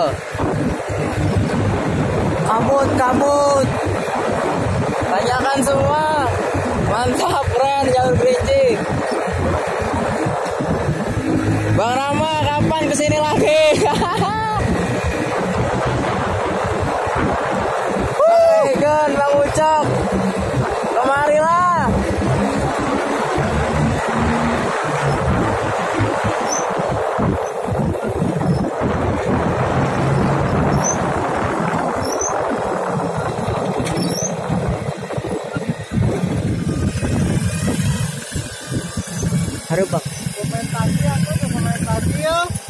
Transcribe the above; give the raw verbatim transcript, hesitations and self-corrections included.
Kabut, kabut. Tanyakan semua. Mantap, keren jalur Krinci. Bang Rama, kapan kesini lagi? Bang Regen, Bang Ucok, kemarilah. Aduh bang. Komentasi aku, komentasi ya.